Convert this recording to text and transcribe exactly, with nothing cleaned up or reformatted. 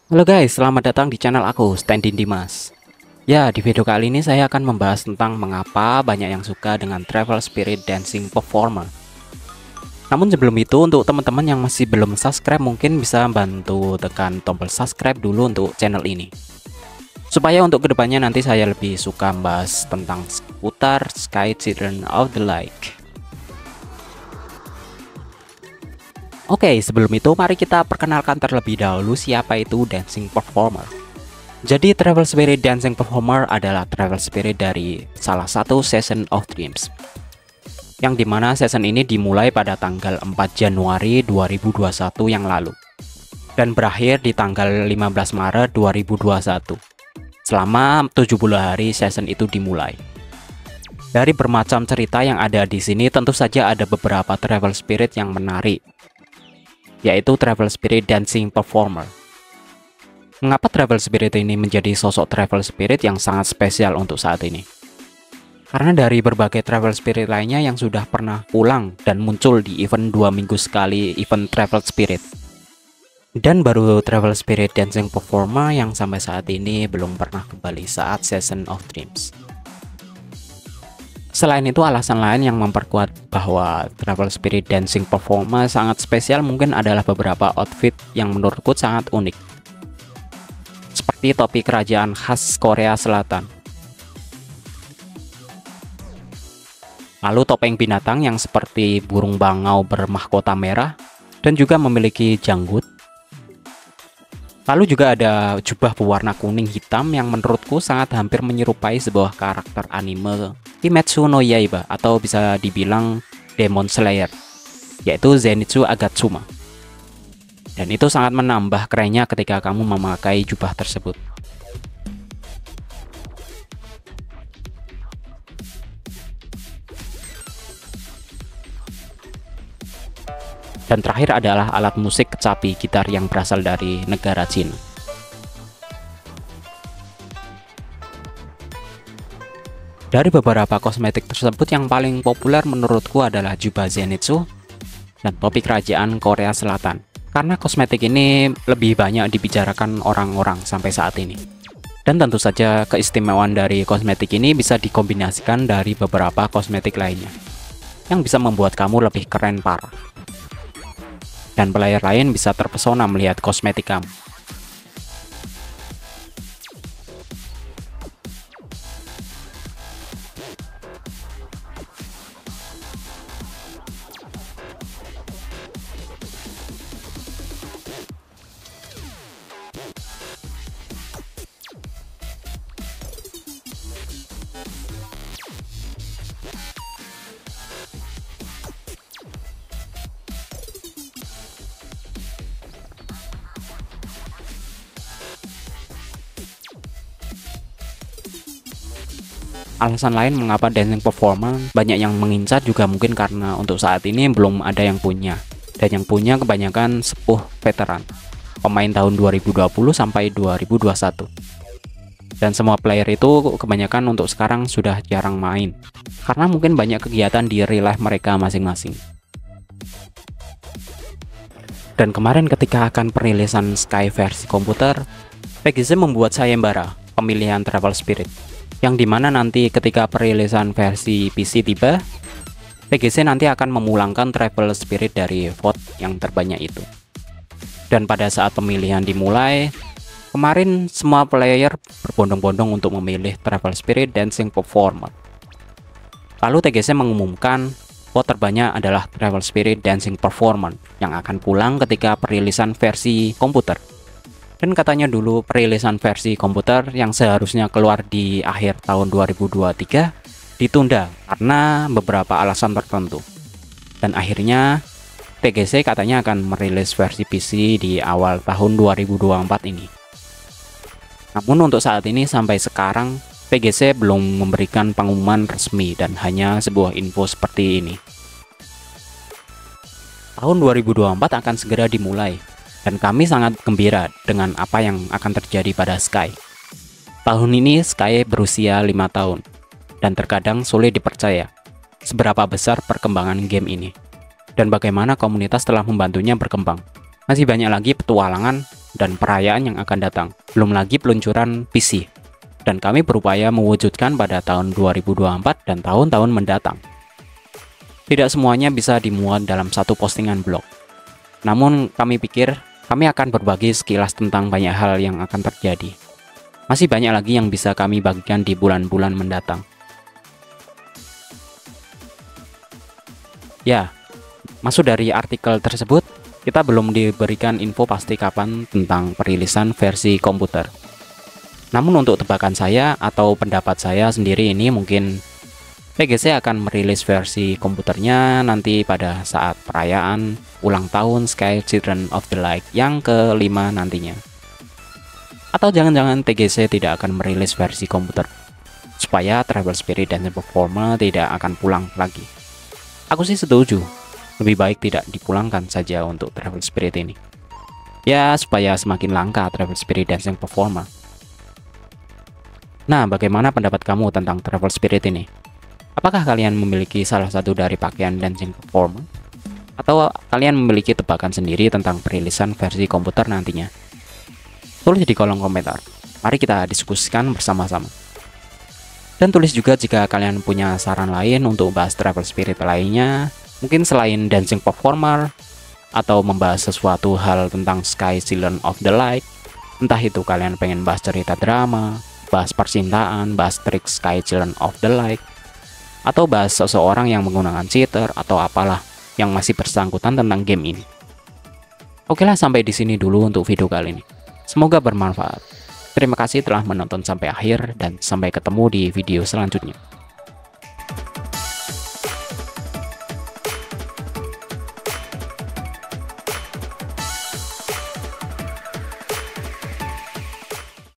Halo guys, selamat datang di channel aku, Standing Dimas. Ya, di video kali ini saya akan membahas tentang mengapa banyak yang suka dengan Travel Spirit Dancing Performer. Namun sebelum itu, untuk teman-teman yang masih belum subscribe, mungkin bisa bantu tekan tombol subscribe dulu untuk channel ini. Supaya untuk kedepannya nanti saya lebih suka membahas tentang seputar Sky Children of the Light. Oke, sebelum itu mari kita perkenalkan terlebih dahulu siapa itu Dancing Performer. Jadi Travel Spirit Dancing Performer adalah Travel Spirit dari salah satu Season of Dreams, yang dimana season ini dimulai pada tanggal empat Januari dua ribu dua puluh satu yang lalu dan berakhir di tanggal lima belas Maret dua ribu dua puluh satu. Selama tujuh puluh hari season itu dimulai. Dari bermacam cerita yang ada di sini, tentu saja ada beberapa Travel Spirit yang menarik, yaitu Travel Spirit Dancing Performer. Mengapa Travel Spirit ini menjadi sosok Travel Spirit yang sangat spesial untuk saat ini? Karena dari berbagai Travel Spirit lainnya yang sudah pernah pulang dan muncul di event dua minggu sekali event Travel Spirit, dan baru Travel Spirit Dancing Performer yang sampai saat ini belum pernah kembali saat Season of Dreams. Selain itu, alasan lain yang memperkuat bahwa Travel Spirit Dancing Performer sangat spesial mungkin adalah beberapa outfit yang menurutku sangat unik, seperti topi kerajaan khas Korea Selatan, lalu topeng binatang yang seperti burung bangau bermahkota merah dan juga memiliki janggut. Lalu juga ada jubah berwarna kuning hitam yang menurutku sangat hampir menyerupai sebuah karakter anime Kimetsu no Yaiba atau bisa dibilang Demon Slayer, yaitu Zenitsu Agatsuma. Dan itu sangat menambah kerennya ketika kamu memakai jubah tersebut. Dan terakhir adalah alat musik kecapi gitar yang berasal dari negara Cina. Dari beberapa kosmetik tersebut, yang paling populer menurutku adalah jubah Zenitsu dan topi kerajaan Korea Selatan, karena kosmetik ini lebih banyak dibicarakan orang-orang sampai saat ini. Dan tentu saja keistimewaan dari kosmetik ini bisa dikombinasikan dari beberapa kosmetik lainnya, yang bisa membuat kamu lebih keren parah. Dan player lain bisa terpesona melihat kosmetik kamu. Alasan lain mengapa Dancing Performer banyak yang mengincar juga mungkin karena untuk saat ini belum ada yang punya, dan yang punya kebanyakan sepuh veteran, pemain tahun dua ribu dua puluh sampai dua ribu dua puluh satu. Dan semua player itu kebanyakan untuk sekarang sudah jarang main, karena mungkin banyak kegiatan di real life mereka masing-masing. Dan kemarin ketika akan perilisan Sky versi komputer, P G Z membuat sayembara pemilihan Travel Spirit, yang dimana nanti ketika perilisan versi P C tiba, P G Z nanti akan memulangkan Travel Spirit dari vote yang terbanyak itu. Dan pada saat pemilihan dimulai, kemarin semua player berbondong-bondong untuk memilih Travel Spirit Dancing Performer. Lalu T G C mengumumkan vote terbanyak adalah Travel Spirit Dancing Performer yang akan pulang ketika perilisan versi komputer. Dan katanya dulu perilisan versi komputer yang seharusnya keluar di akhir tahun dua ribu dua puluh tiga ditunda karena beberapa alasan tertentu. Dan akhirnya T G C katanya akan merilis versi P C di awal tahun dua ribu dua puluh empat ini. Namun untuk saat ini sampai sekarang P G C belum memberikan pengumuman resmi dan hanya sebuah info seperti ini. Tahun dua ribu dua puluh empat akan segera dimulai. Dan kami sangat gembira dengan apa yang akan terjadi pada Sky. Tahun ini Sky berusia lima tahun, dan terkadang sulit dipercaya seberapa besar perkembangan game ini, dan bagaimana komunitas telah membantunya berkembang. Masih banyak lagi petualangan dan perayaan yang akan datang, belum lagi peluncuran P C. Dan kami berupaya mewujudkan pada tahun dua ribu dua puluh empat dan tahun-tahun mendatang. Tidak semuanya bisa dimuat dalam satu postingan blog. Namun kami pikir kami akan berbagi sekilas tentang banyak hal yang akan terjadi. Masih banyak lagi yang bisa kami bagikan di bulan-bulan mendatang. Ya, masuk dari artikel tersebut, kita belum diberikan info pasti kapan tentang perilisan versi komputer. Namun untuk tebakan saya atau pendapat saya sendiri ini mungkin P G C akan merilis versi komputernya nanti pada saat perayaan ulang tahun Sky Children of the Light yang kelima nantinya. Atau jangan-jangan P G C tidak akan merilis versi komputer supaya Travel Spirit dan Performer tidak akan pulang lagi. Aku sih setuju, lebih baik tidak dipulangkan saja untuk Travel Spirit ini. Ya, supaya semakin langka Travel Spirit Dancing Performer. Nah, bagaimana pendapat kamu tentang Travel Spirit ini? Apakah kalian memiliki salah satu dari pakaian Dancing Performer? Atau kalian memiliki tebakan sendiri tentang perilisan versi komputer nantinya? Tulis di kolom komentar. Mari kita diskusikan bersama-sama. Dan tulis juga jika kalian punya saran lain untuk bahas Travel Spirit lainnya, mungkin selain Dancing Performer, atau membahas sesuatu hal tentang Sky Children of the Light. Entah itu kalian pengen bahas cerita drama, bahas percintaan, bahas trik Sky Children of the Light, atau bahas seseorang yang menggunakan cheater atau apalah yang masih bersangkutan tentang game ini. Oke lah, sampai di sini dulu untuk video kali ini. Semoga bermanfaat. Terima kasih telah menonton sampai akhir dan sampai ketemu di video selanjutnya.